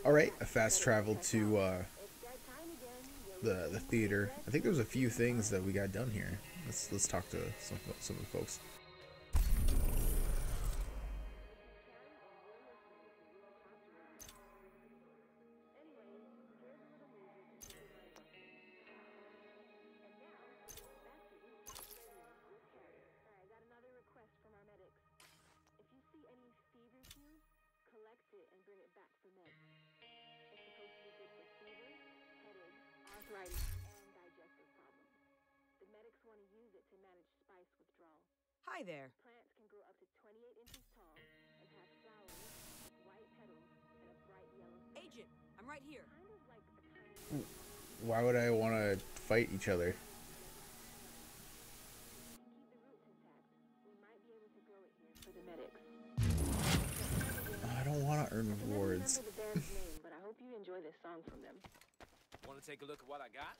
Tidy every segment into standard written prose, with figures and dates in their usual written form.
Alright, I fast traveled to the theater. I think there's a few things that we got done here. Let's talk to some of the folks. Hi there. Plants can grow up to 28 inches tall and have flowers with white petals and a bright yellow. Agent, I'm right here. Kind of like a tiny. Why would I want to fight each other? Keep the roots intact. We might be able to grow it here for the medics. I don't want to earn I never rewards. remember the band's name, but I hope you enjoy this song from them. Want to take a look at what I got?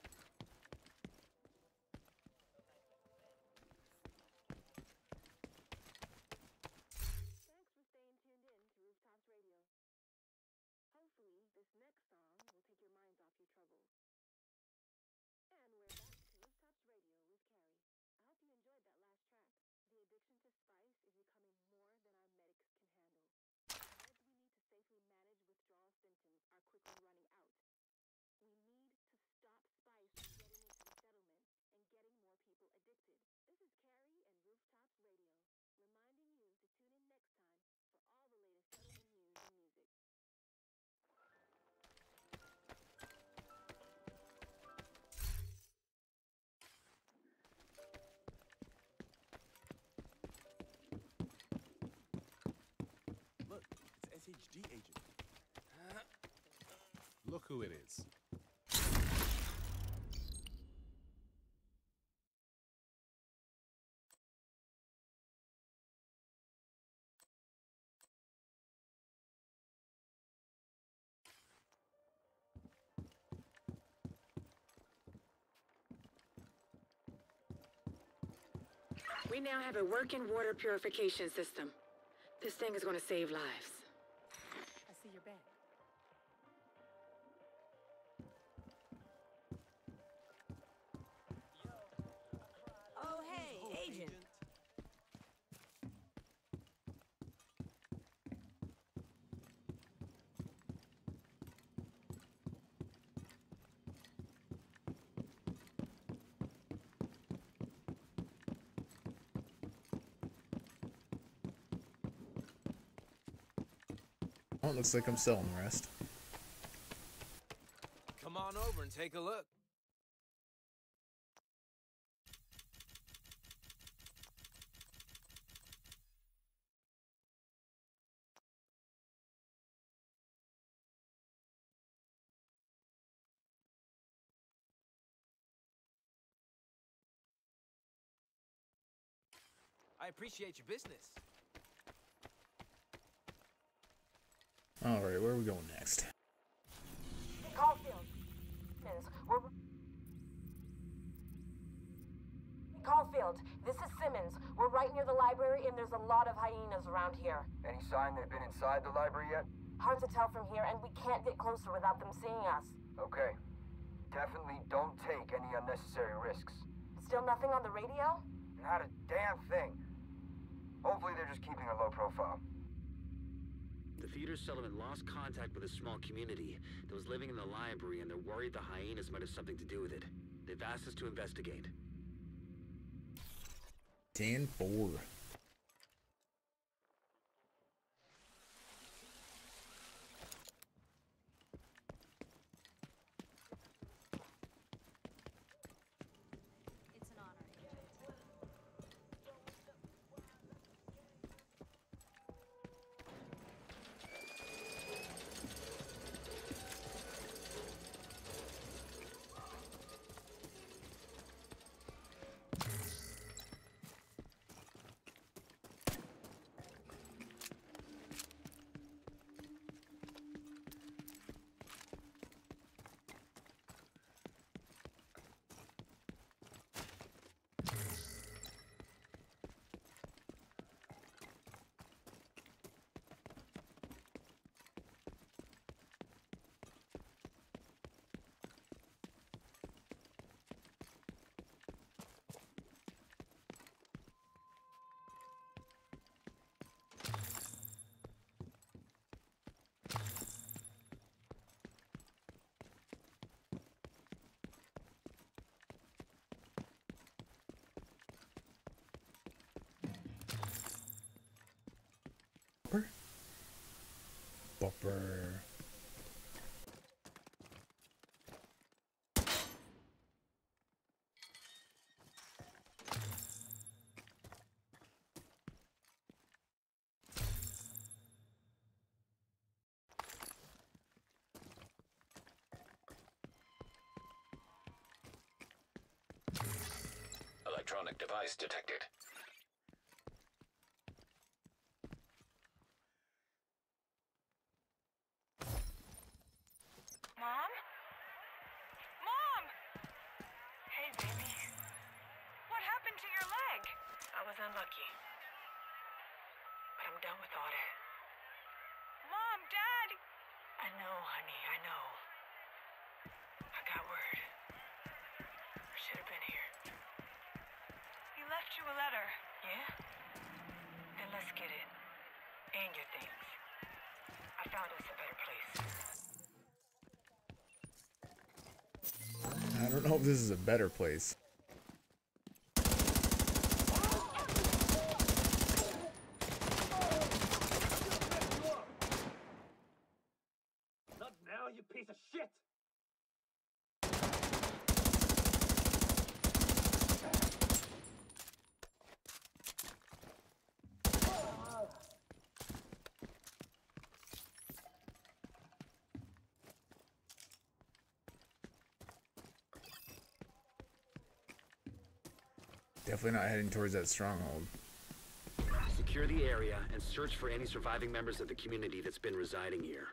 Thanks for staying tuned in to Rooftops Radio. Hopefully, this next song will take your minds off your troubles. And we're back to Rooftops Radio with Carrie. I hope you enjoyed that last track. The addiction to spice is becoming more than our medics can handle. The meds we need to safely manage withdrawal symptoms are quickly running out. We need to stop spice from getting into the settlement and getting more people addicted. This is Carrie and Rooftops Radio, reminding you to tune in next time for all the latest settlement news and music. Look, it's SHD agent. Look who it is. We now have a working water purification system. This thing is going to save lives. I see your bag. Oh, hey, agent. Oh, it looks like I'm selling the rest. Come on over and take a look. I appreciate your business. Alright, where are we going next? Caulfield. We're... Caulfield, this is Simmons. We're right near the library and there's a lot of hyenas around here. Any sign they've been inside the library yet? Hard to tell from here, and we can't get closer without them seeing us. Okay. Definitely don't take any unnecessary risks. Still nothing on the radio? Not a damn thing. Hopefully they're just keeping a low profile. The theater settlement lost contact with a small community that was living in the library, and they're worried the hyenas might have something to do with it. They've asked us to investigate. 10-4. It's an honor, Agent. Bopper. Electronic device detected. Mom? Mom! Hey, baby. What happened to your leg? I was unlucky. But I'm done with all that. Mom, Dad! I know, honey, I know. I got word. I should have been here. He left you a letter. Yeah? Then let's get it. And your things. I found us a better place. I don't know if this is a better place. Not now, you piece of shit! Definitely not heading towards that stronghold. Secure the area and search for any surviving members of the community that's been residing here.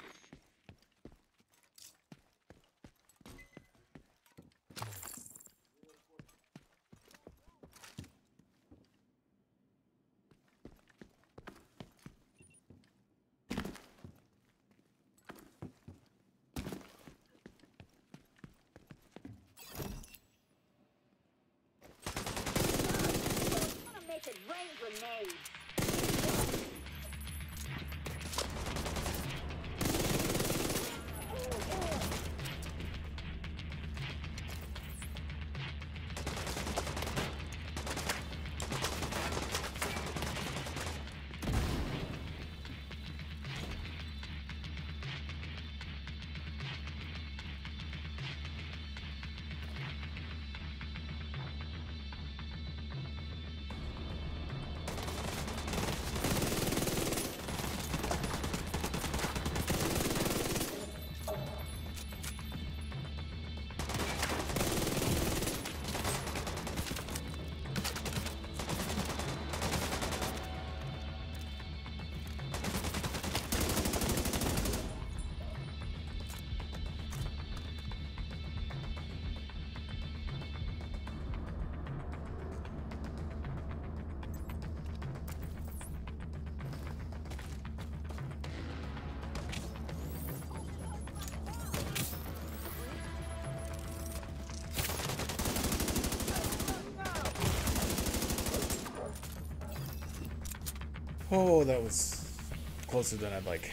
Oh, that was closer than I'd like.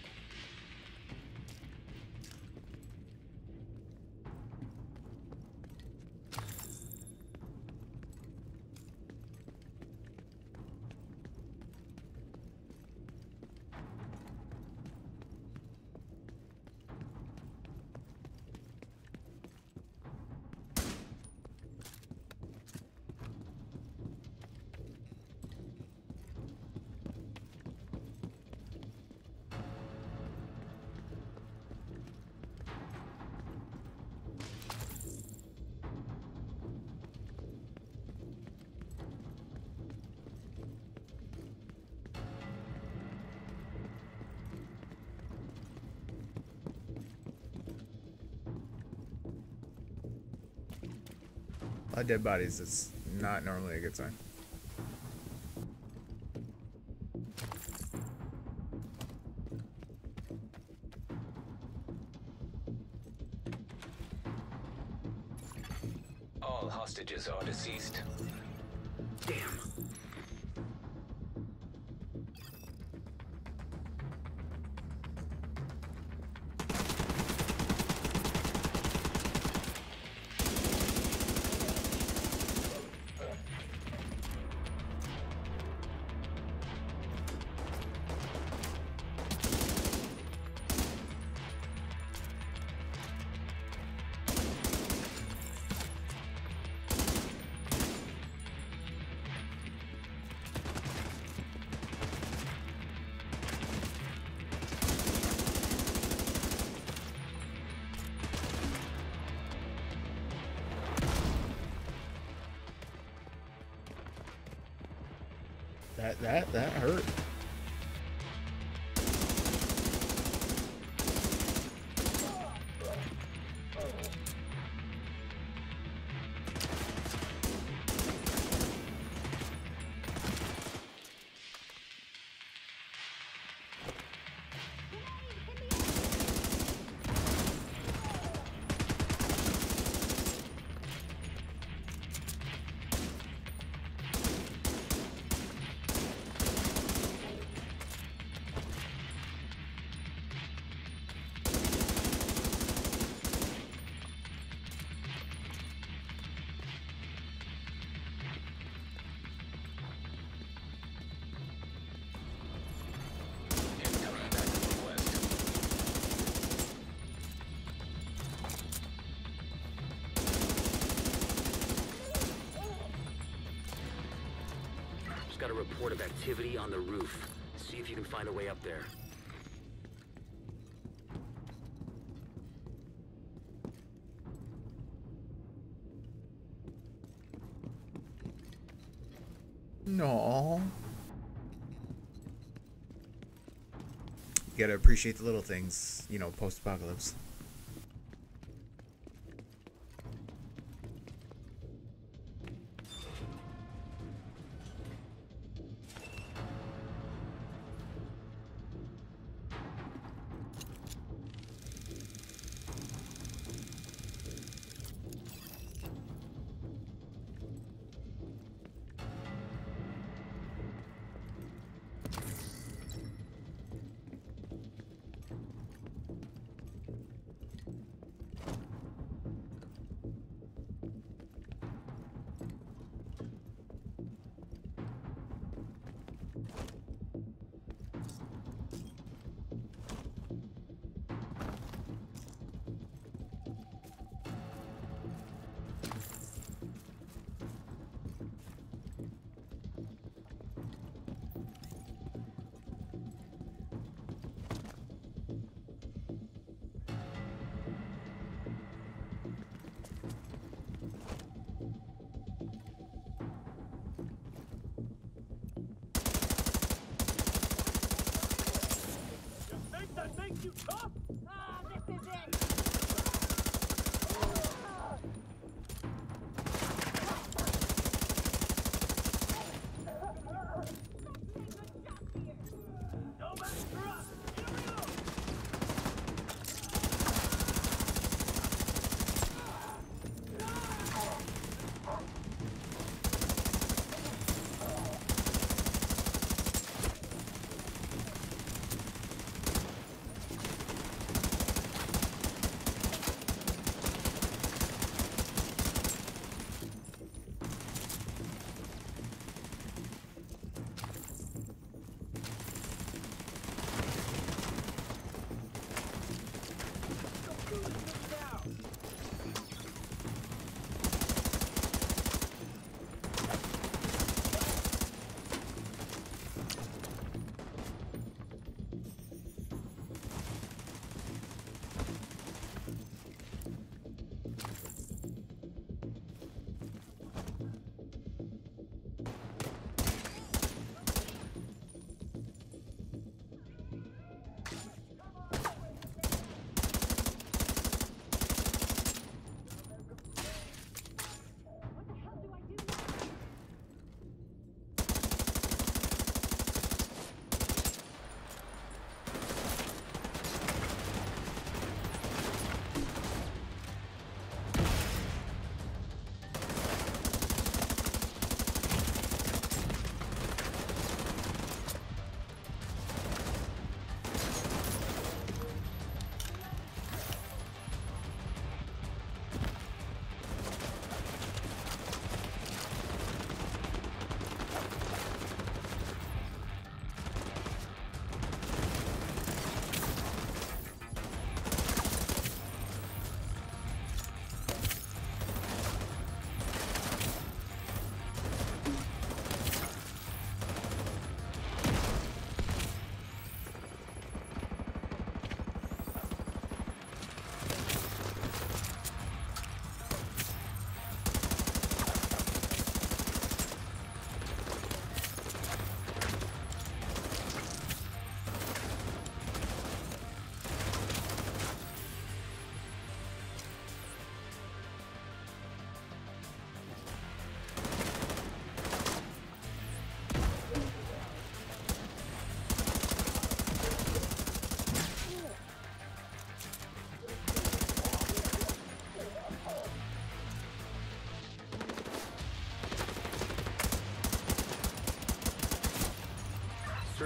A lot of dead bodies is not normally a good sign. All hostages are deceased. Damn. That hurt. Got a report of activity on the roof. See if you can find a way up there. No. You gotta appreciate the little things, you know, post-apocalypse.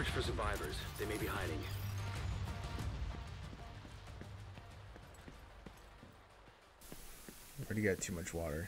search for survivors. They may be hiding. Already got too much water.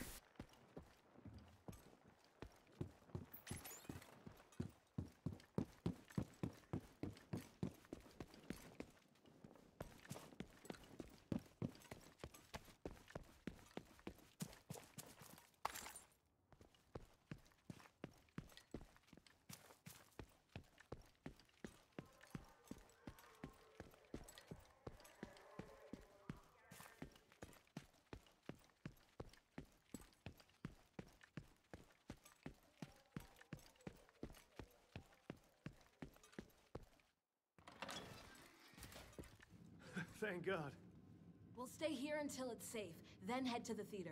Thank God. We'll stay here until it's safe, then head to the theater.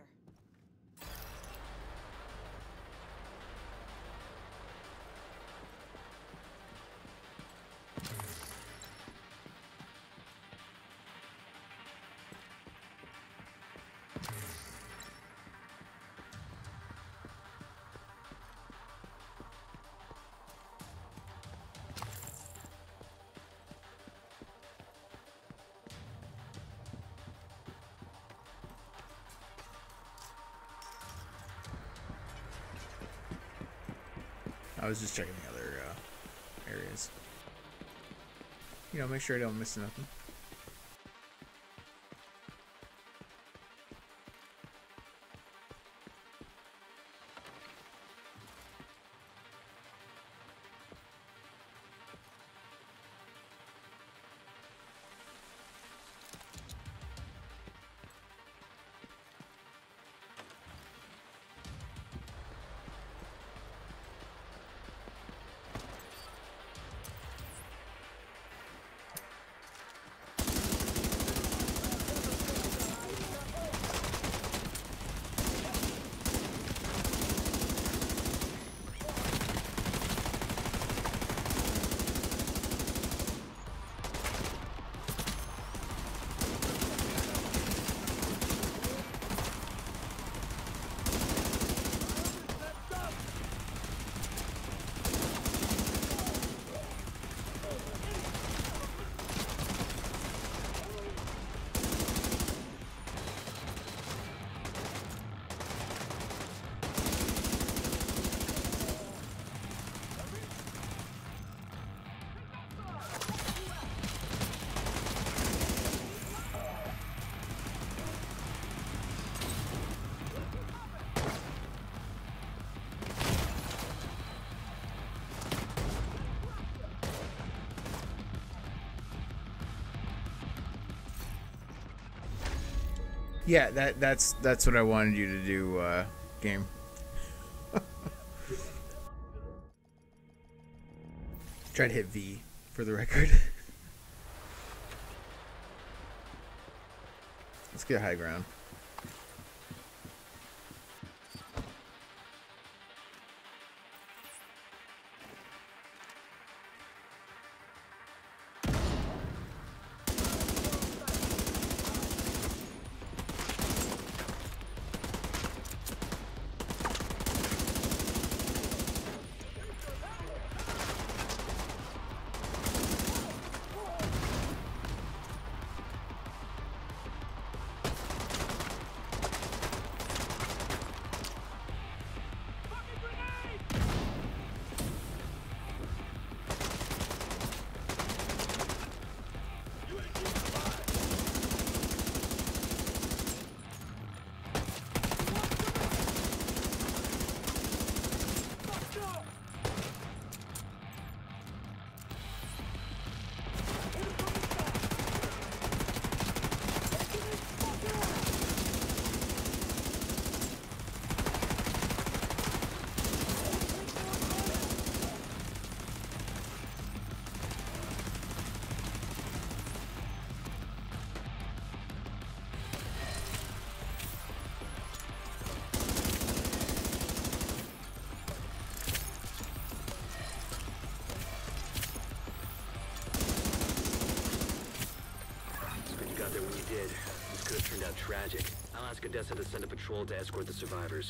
I was just checking the other areas. You know, make sure I don't miss nothing. Yeah, that's what I wanted you to do, game. Try to hit V for the record. Let's get high ground. This could have turned out tragic. I'll ask Odessa to send a patrol to escort the survivors.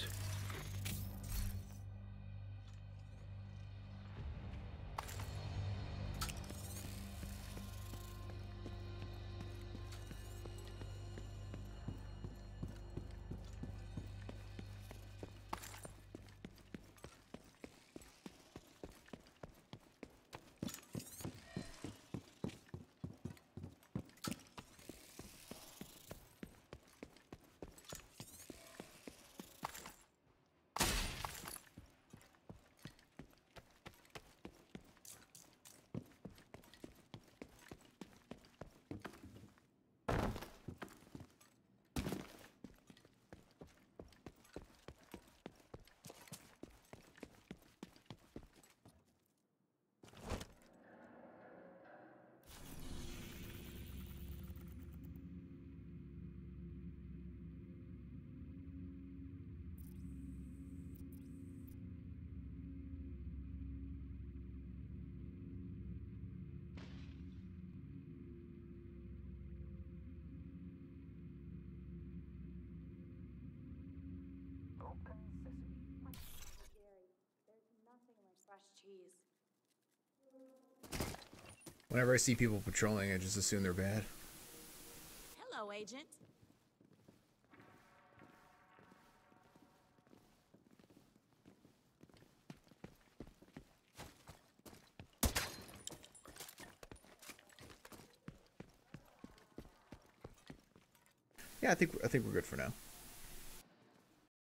Whenever I see people patrolling, I just assume they're bad. Hello, Agent. Yeah, I think we're good for now.